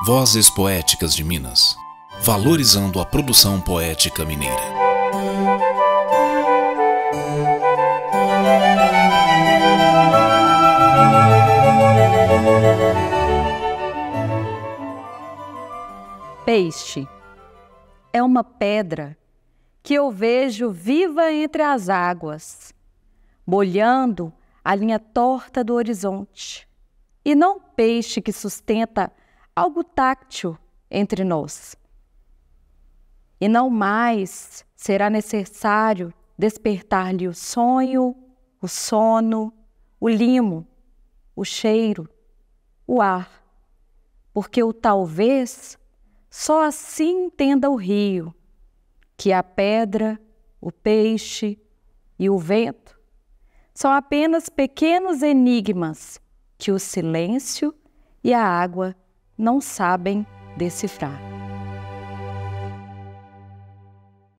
Vozes Poéticas de Minas, valorizando a produção poética mineira. Peixe é uma pedra que eu vejo viva entre as águas, molhando a linha torta do horizonte, e não peixe que sustenta algo táctil entre nós. E não mais será necessário despertar-lhe o sonho, o sono, o limo, o cheiro, o ar, porque o talvez só assim entenda o rio, que a pedra, o peixe e o vento são apenas pequenos enigmas que o silêncio e a água não sabem decifrar.